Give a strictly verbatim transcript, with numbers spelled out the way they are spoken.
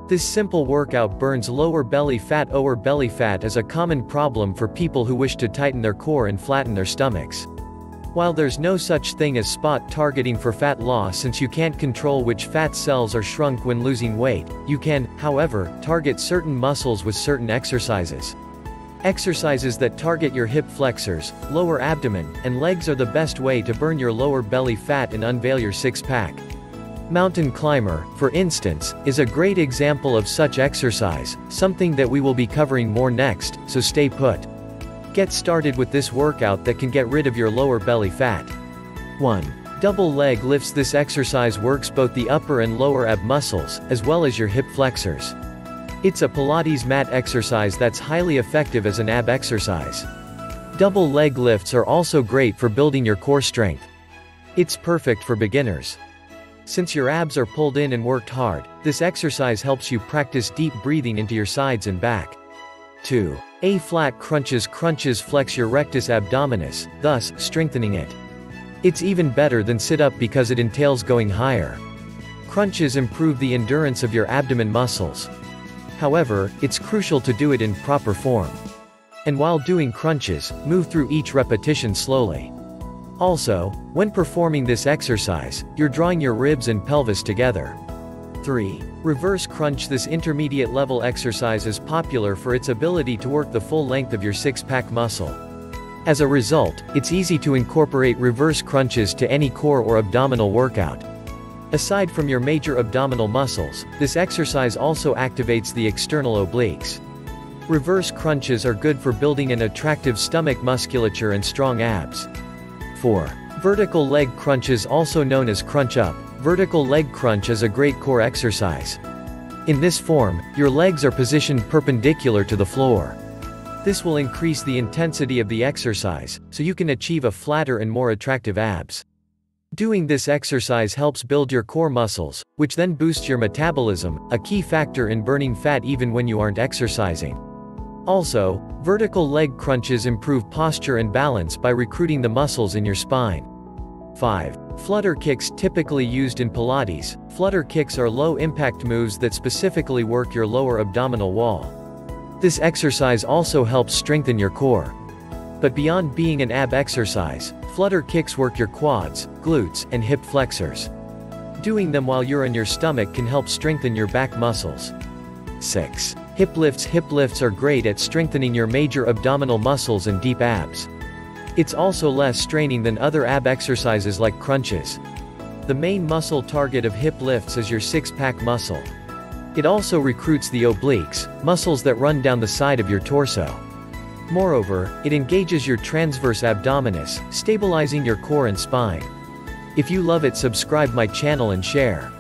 This simple workout burns lower belly fat. Ower belly fat is a common problem for people who wish to tighten their core and flatten their stomachs. While there's no such thing as spot targeting for fat loss, since you can't control which fat cells are shrunk when losing weight, you can, however, target certain muscles with certain exercises. Exercises that target your hip flexors, lower abdomen, and legs are the best way to burn your lower belly fat and unveil your six-pack. Mountain climber, for instance, is a great example of such exercise, something that we will be covering more next, so stay put. Get started with this workout that can get rid of your lower belly fat. one. Double leg lifts. This exercise works both the upper and lower ab muscles, as well as your hip flexors. It's a Pilates mat exercise that's highly effective as an ab exercise. Double leg lifts are also great for building your core strength. It's perfect for beginners. Since your abs are pulled in and worked hard, this exercise helps you practice deep breathing into your sides and back. two. A flat crunches. Crunches flex your rectus abdominis, thus strengthening it. It's even better than sit-up because it entails going higher. Crunches improve the endurance of your abdomen muscles. However, it's crucial to do it in proper form. And while doing crunches, move through each repetition slowly. Also, when performing this exercise, you're drawing your ribs and pelvis together. three. Reverse crunch. This intermediate level exercise is popular for its ability to work the full length of your six-pack muscle. As a result, it's easy to incorporate reverse crunches to any core or abdominal workout. Aside from your major abdominal muscles, this exercise also activates the external obliques. Reverse crunches are good for building an attractive stomach musculature and strong abs. four. Vertical leg crunches, also known as crunch up. Vertical leg crunch is a great core exercise. In this form, your legs are positioned perpendicular to the floor. This will increase the intensity of the exercise, so you can achieve a flatter and more attractive abs. Doing this exercise helps build your core muscles, which then boosts your metabolism, a key factor in burning fat even when you aren't exercising. Also, vertical leg crunches improve posture and balance by recruiting the muscles in your spine. five. Flutter kicks. Typically used in Pilates, flutter kicks are low-impact moves that specifically work your lower abdominal wall. This exercise also helps strengthen your core. But beyond being an ab exercise, flutter kicks work your quads, glutes, and hip flexors. Doing them while you're on your stomach can help strengthen your back muscles. six. Hip lifts. Hip lifts are great at strengthening your major abdominal muscles and deep abs. It's also less straining than other ab exercises like crunches. The main muscle target of hip lifts is your six-pack muscle. It also recruits the obliques, muscles that run down the side of your torso. Moreover, it engages your transverse abdominis, stabilizing your core and spine. If you love it, subscribe my channel and share.